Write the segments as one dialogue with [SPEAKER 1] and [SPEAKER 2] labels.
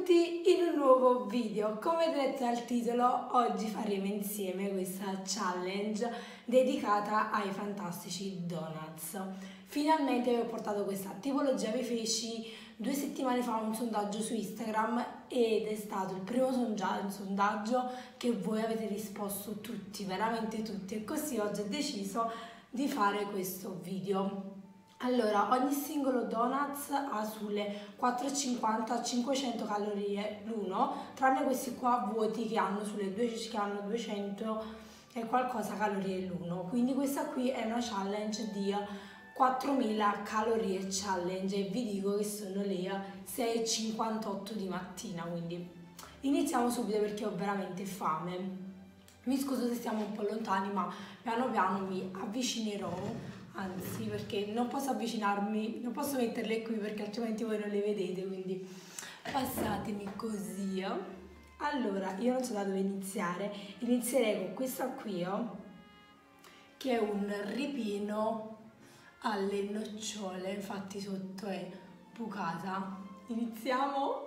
[SPEAKER 1] Benvenuti in un nuovo video. Come vedete dal titolo, oggi faremo insieme questa challenge dedicata ai fantastici donuts. Finalmente vi ho portato questa tipologia, vi feci 2 settimane fa un sondaggio su Instagram ed è stato il primo sondaggio che voi avete risposto tutti, veramente tutti, e così oggi ho deciso di fare questo video. Allora, ogni singolo donuts ha sulle 450-500 calorie l'uno, tranne questi qua vuoti che hanno sulle 200 e qualcosa calorie l'uno. Quindi questa qui è una challenge di 4000 calorie challenge e vi dico che sono le 6:58 di mattina, quindi iniziamo subito perché ho veramente fame. Mi scuso se stiamo un po' lontani, ma piano piano mi avvicinerò. Anzi, perché non posso avvicinarmi, non posso metterle qui perché altrimenti voi non le vedete, quindi passatemi così. Allora, io non so da dove iniziare, inizierei con questa qui, che è un ripieno alle nocciole, infatti sotto è bucata. Iniziamo?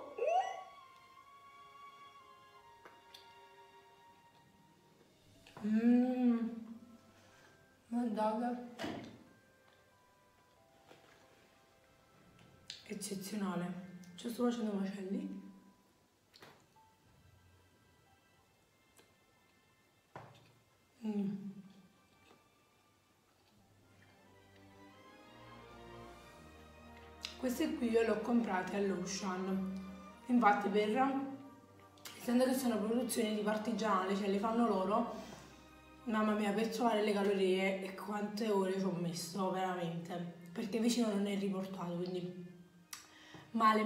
[SPEAKER 1] Guardate. Eccezionale, ci sto facendo macelli. Queste qui io le ho comprate all'Ocean, infatti essendo che sono produzioni di partigianale, cioè le fanno loro, mamma mia, per trovare le calorie e quante ore ci ho messo veramente, perché vicino non è riportato, quindi male.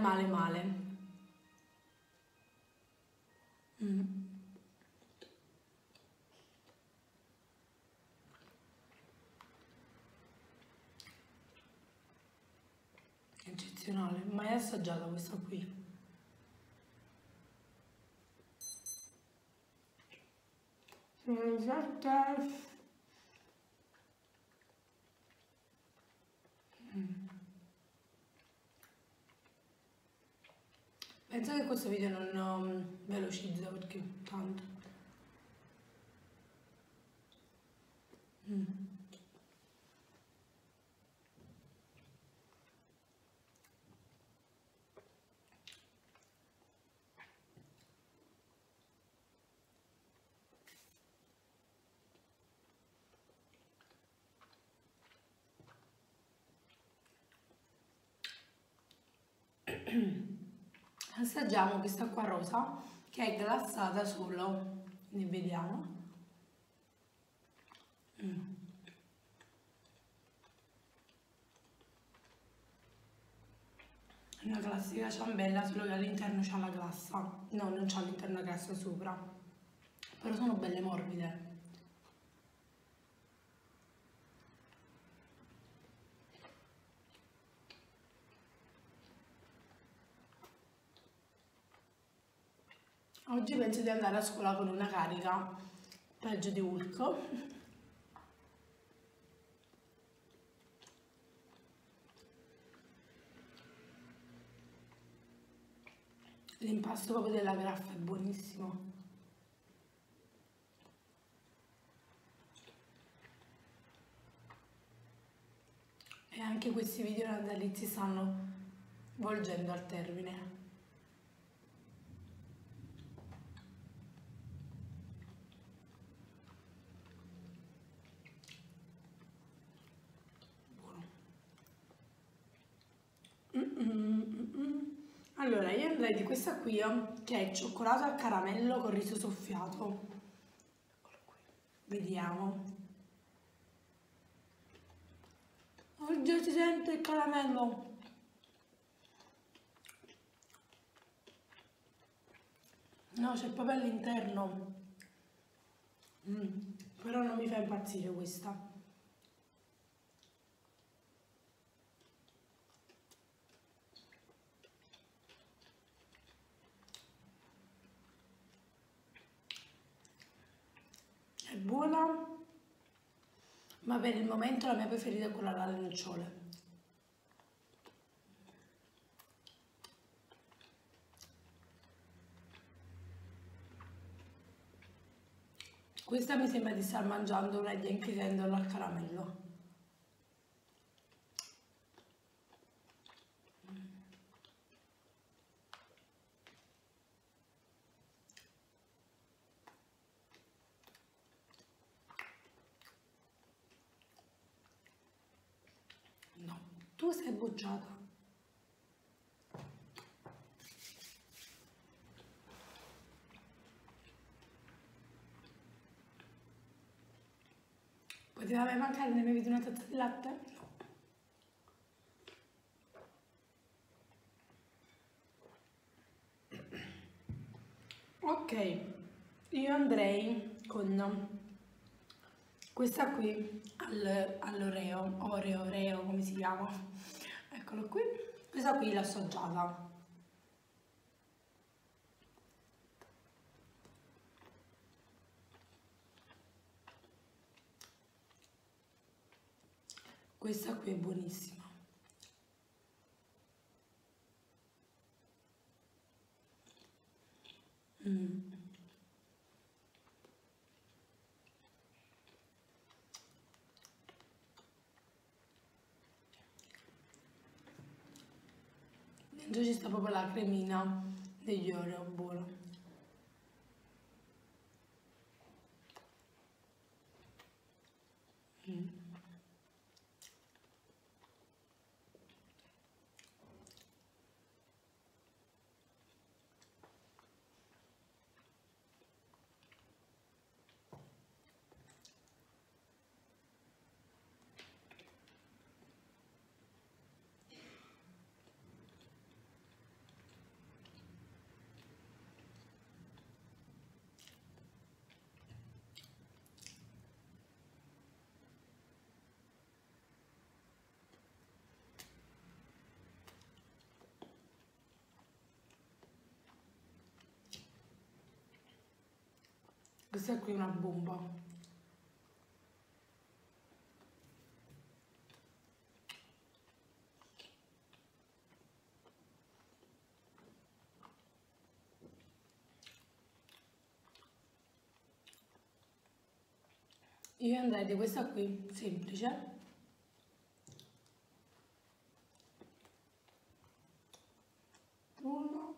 [SPEAKER 1] Eccezionale, mai assaggiata questa qui. Sono esatte. Penso che questo video non velocizza perché tanto. Assaggiamo questa qua rosa che è glassata solo, ne vediamo. Una classica ciambella, solo che all'interno c'ha la glassa. No, non c'ha all'interno la glassa sopra, però sono belle morbide. Oggi penso di andare a scuola con una carica, peggio di Hulk. L'impasto proprio della graffa è buonissimo. E anche questi video natalizi stanno volgendo al termine. Allora, io andrei di questa qui che è cioccolato al caramello con riso soffiato. Vediamo. Oddio, si sente il caramello. No, c'è proprio all'interno. Però non mi fa impazzire questa. È buona, ma per il momento la mia preferita è quella alle nocciole. Questa mi sembra di star mangiando una Yankee Candle al caramello. No, tu sei bocciata. Poteva mai mancare, ne bevuto una tazza di latte? No. Ok, io andrei con questa qui Oreo, come si chiama? Eccolo qui. Questa qui l'ho assaggiata. Questa qui è buonissima. Dentro ci sta proprio la cremina degli Oreo, buono. Questa qui è una bomba. Io andrei di questa qui, semplice. Uno.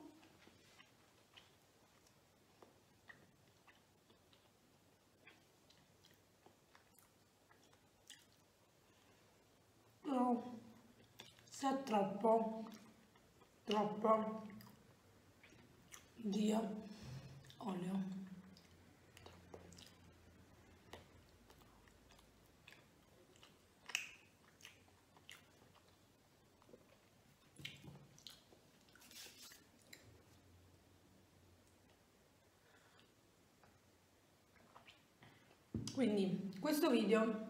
[SPEAKER 1] No, se è troppo, Dio, olio. Quindi questo video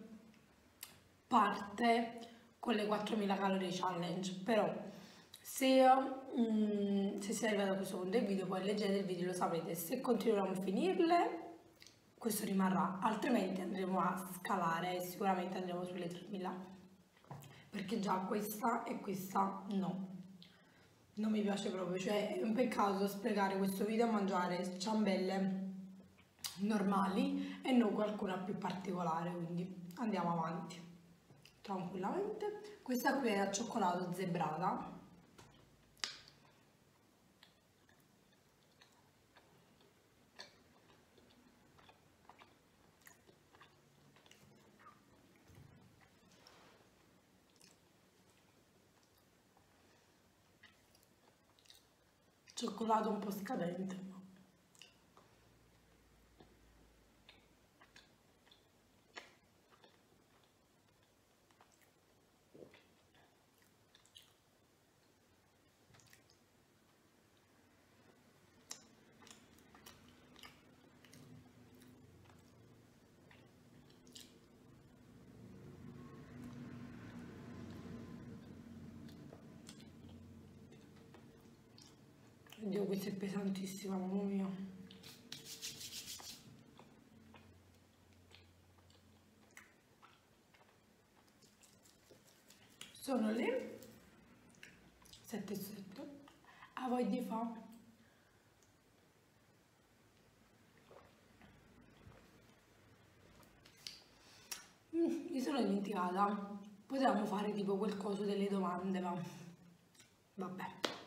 [SPEAKER 1] parte con le 4000 calorie challenge, però se siete arrivati a questo punto del video, poi leggete il video, lo sapete. Se continueremo a finirle, questo rimarrà, altrimenti andremo a scalare e sicuramente andremo sulle 3000, perché già questa e questa no, non mi piace proprio, cioè è un peccato sprecare questo video a mangiare ciambelle normali e non qualcuna più particolare, quindi andiamo avanti tranquillamente. Questa qui è al cioccolato zebrata. Cioccolato un po' scadente. Oddio, questo è pesantissimo, mamma mia. Sono le 7:07. A voi di fa. mi sono dimenticata, potevamo fare tipo quel coso delle domande, ma vabbè.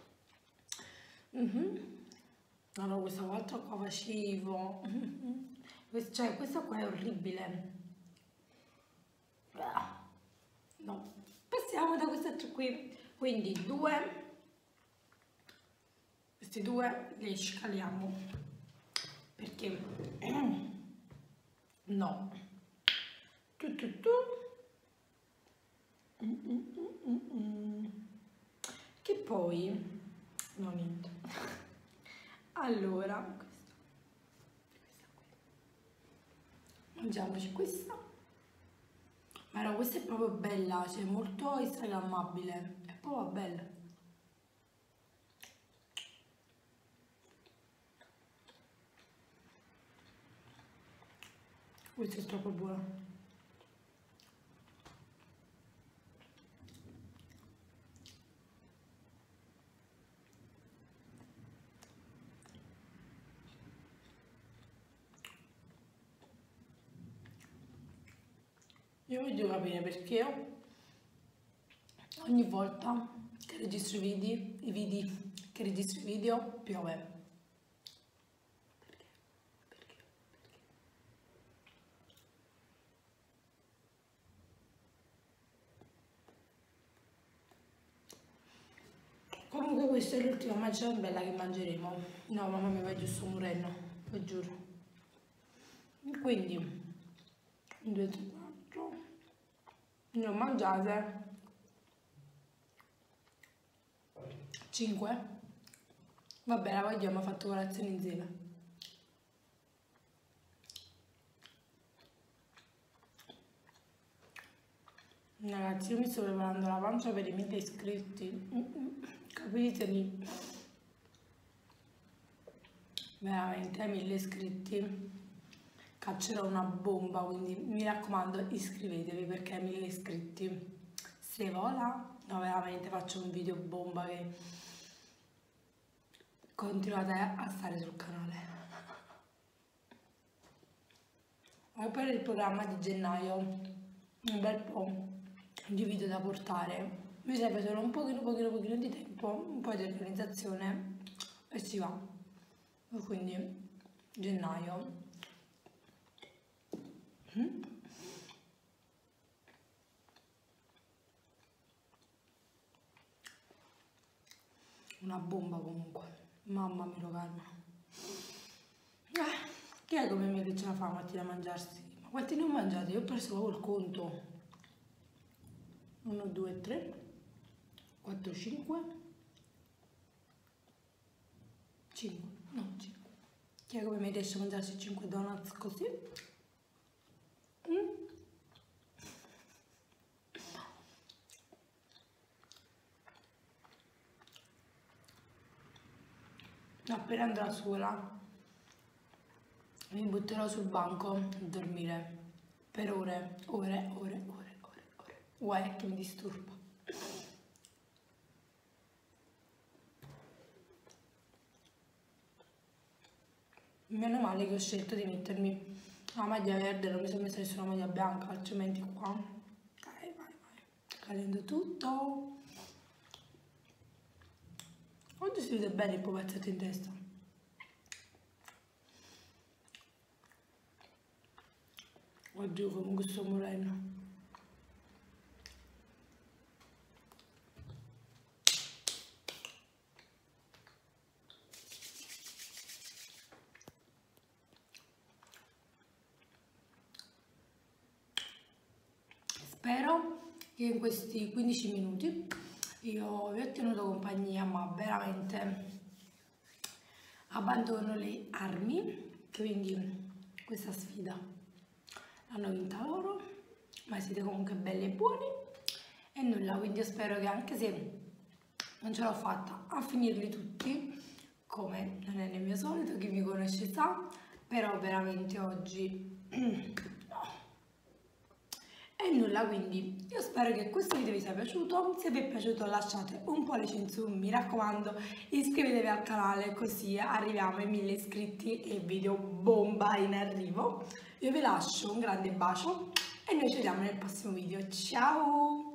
[SPEAKER 1] Allora questa volta qua facevo, cioè questa qua è orribile. No, passiamo da quest'altro qui, quindi questi due li scaliamo, perché no, che poi no, niente. Allora questa qui, mangiamoci questa. Ma no, questa è proprio bella, cioè molto instagrammabile, è proprio bella. Questo è troppo buono. Io voglio capire perché ogni volta che registro i video piove. Perché? Comunque questa è l'ultima mangiata bella che mangeremo. No, mamma mia, vai giusto morendo, lo giuro. Quindi 1, 2, 3, 4, ne ho mangiate 5. Vabbè, la voglio, abbiamo fatto colazione insieme. Ragazzi, io mi sto preparando la pancia per i 1000 iscritti. Capitemi? Veramente, ai 1000 iscritti caccerò una bomba, quindi mi raccomando iscrivetevi perché ai 1000 iscritti se vola, no veramente faccio un video bomba che continuate a stare sul canale. E per il programma di gennaio un bel po' di video da portare, mi serve solo un pochino di tempo, un po' di organizzazione e si va. Quindi gennaio una bomba comunque, mamma mia calma. Chi è come me che ce la fa mattina a mangiarsi? Ma quanti ne ho mangiati? Io ho perso proprio il conto. 1, 2, 3, 4, 5, 5, no 5. Chi è come me riesce a mangiarsi 5 donuts così? Appena andrò a scuola mi butterò sul banco a dormire per ore. Guai che mi disturba. Meno male che ho scelto di mettermi la maglia verde, non mi sono messa nessuna maglia bianca, altrimenti qua vai, cadendo tutto. Oggi si vede bene il pupazzetto in testa. Oddio, comunque sto morendo. Spero che in questi 15 minuti io vi ho tenuto compagnia, ma veramente abbandono le armi, quindi questa sfida l'hanno vinta loro, ma siete comunque belli e buoni e nulla, quindi io spero che anche se non ce l'ho fatta a finirli tutti, come non è nel mio solito, chi mi conosce sa, però veramente oggi e nulla, quindi io spero che questo video vi sia piaciuto. Se vi è piaciuto lasciate un pollice in su, mi raccomando iscrivetevi al canale così arriviamo ai 1000 iscritti e video bomba in arrivo. Io vi lascio un grande bacio e noi ci vediamo nel prossimo video. Ciao!